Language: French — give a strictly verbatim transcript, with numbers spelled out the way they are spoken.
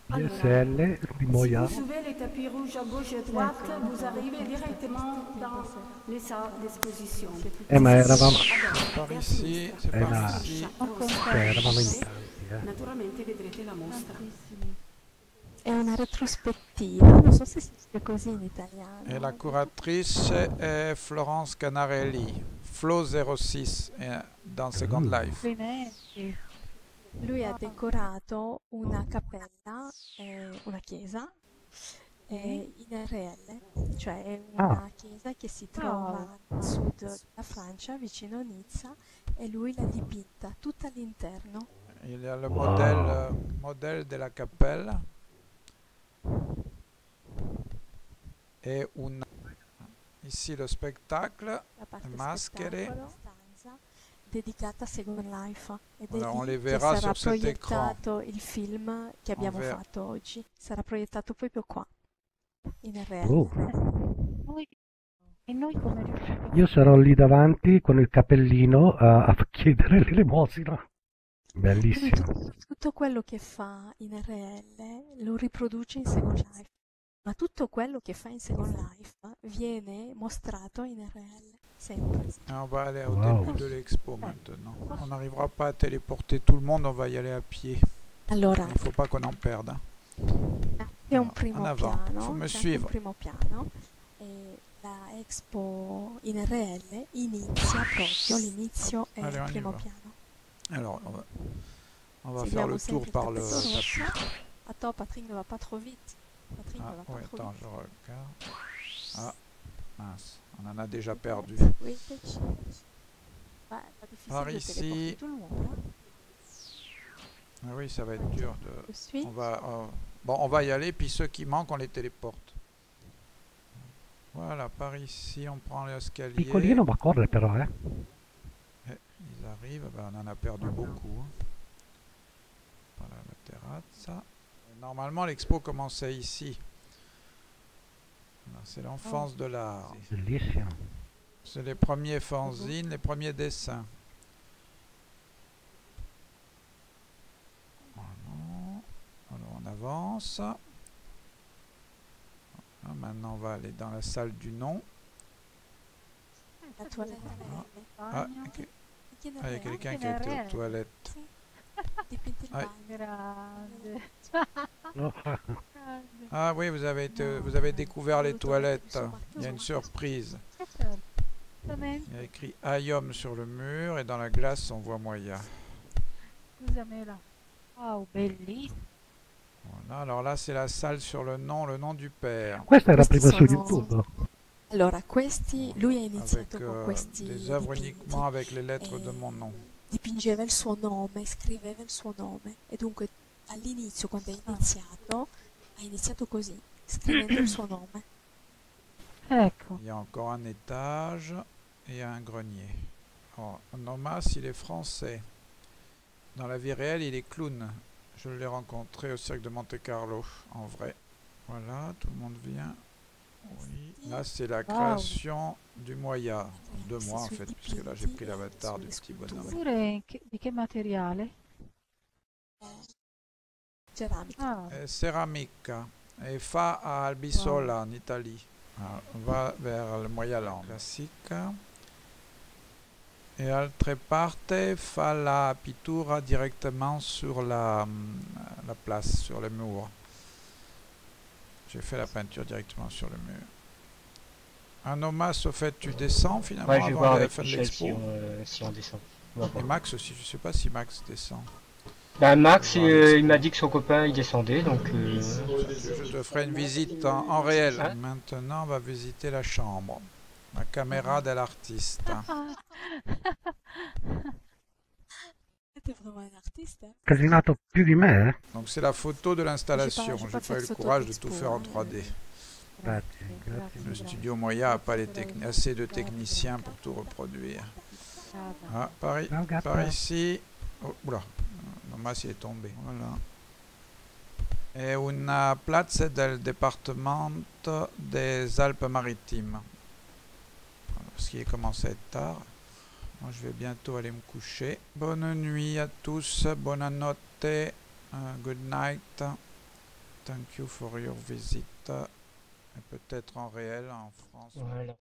P S L di Si vous Moya. suivez les tapis rouges à gauche et à droite, vous arrivez directement dans les salles d'exposition. Eh ma eravamo, Par ici, c'est eh, par ma, ici. cioè, eravamo in tanti, eh. Naturalmente vedrete la mostra. È una retrospettiva, non so se si dice così in italiano. Et la curatrice est Florence Canarelli, Flo zéro six, eh, dans Second Life. Complimenti. Lui ha decorato una cappella, eh, una chiesa, eh, in R L, cioè è una Ah. chiesa che si trova nel sud della Francia, vicino a Nizza, e lui l'ha dipinta tutta all'interno. Il y a le Wow. modèle, euh, modèle de la cappelle. Et una... Ici le spectacle, La parte maschere. spettacolo, stanza dedicata a Second Life, ed è Voilà, on lì les che verra sarà sur cet écran. proiettato il film che abbiamo ver- fatto oggi, sarà proiettato proprio qua, in R L. Oh. Noi- e noi come riusciamo? Io sarò lì davanti con il cappellino a, a chiedere l'elemosina. Lui Bellissimo. tutto, tutto quello che fa in R L lo riproduce in Second Life, ma tutto quello che fa in Second Life viene mostrato in R L, sempre. On va aller au Wow. début de l'expo maintenant. On n'arrivera pas à téléporter tout le monde, on va y aller à pied. Allora, Il ne faut pas qu'on en perde. hein. c'è un En primo avant, piano, faut me c'è anche un suivre. primo piano, e la Expo in R L inizia proprio, l'inizio è Allez, on il y primo va. piano. Alors, on va, on va faire Seguiamo le tour sempre il par le tappeto tapis. rosso. Attends, Patrick ne va pas trop vite. Patrick Ah, ne va pas oui, trop attends, vite. je regarde. Ah, mince, on en a déjà perdu. Oui, petit. Bah, pas difficile Par de ici. téléporter tout le monde. hein. Ah oui, ça va être dur de... Je suis. On va, euh, bon, on va y aller, puis ceux qui manquent, on les téléporte. Voilà, par ici, on prend l'escalier. Piccolino ma corre però, eh. Eh, ils arrivent, ben, on en a perdu beaucoup. hein. Par la terrazza. Normalement, l'expo commençait ici. Voilà, c'est l'enfance de l'art. Bellissimo. C'est les premiers fanzines, les premiers dessins. Voilà. Alors on avance. Ah, maintenant on va aller dans la salle du nom. La toilette Ah, Bagno. ok. Chi ne Ah, il y a è? quelqu'un qui Anche a été nel aux toilettes. Sì. Dipinto il Ah. bagno. Grande. No. Grande. Ah oui, vous avez, été- vous avez découvert les toilettes. Il y a une surprise. Eh, certo. Assolutamente. Il y a écrit Ayom sur le mur et dans la glace on voit Moya. Scusamela. Wow, bellissimo. Voilà, alors là c'est la salle sur le nom, le nom du père. Questa era Questi prima su sono- YouTube. Allora, questi, lui ha Avec iniziato con euh, questi des œuvres dipinti. uniquement avec les lettres de Eh, mon nom. Dipingeva il suo nome, scriveva il suo nome, e dunque all'inizio, quando è iniziato, ha iniziato così, scrivendo il suo nome. Ecco. Il y a encore un étage et un grenier. Oh, Nomas, il est français. Dans la vie réelle, il est clown. Je l'ai rencontré au cirque de Monte Carlo, en vrai. Voilà, tout le monde vient. Oui. Là, c'est la création du Moya. De moi, en fait, puisque là, j'ai pris l'avatar du petit bonhomme. Pure che- di che materiale? Eh, ceramica. Ah, Euh, Ceramica. Et fa a Albisola, en Italie. Alors, on va vers le Moyaland. Classique. Et altre parte fa la pittura directement sur la, hum, la place, sur le mur. J'ai fait la peinture directement sur le mur. Un Omas, au fait, tu descends finalement Ouais, je vais avant voir la avec fin de Michel si l'expo. on, euh, si on descend. On va Et voir. Max aussi, je sais pas si Max descend. Bah, Max, On va voir euh, l'expo. il m'a dit que son copain il descendait, donc euh, Je te ferai une visite en, en réel. Hein? Maintenant, on va visiter la chambre. La caméra de l'artiste. Siete vraiment un artiste, hein? Casinato più di me, eh? Donc c'est la photo de l'installation. J'ai pas- j'ai J'ai pas pas fait eu de le photo courage de d'expo, tout faire en hein. trois D. Grazie, grazie, grazie. Le grazie. studio Moya n'a pas les Grazie. techni- assez de techniciens pour tout reproduire. Guarda. Ah, par, i- Ciao, gatta. par ici. Oh, oula, Nomas il est tombé. Voilà. È una piazza del département des Alpes-Maritimes. Parce qu'il commence à être tard. Moi, je vais bientôt aller me coucher. Bonne nuit à tous, bonne notte, uh, good night. Thank you for your visit. Et peut-être en réel en France. Voilà.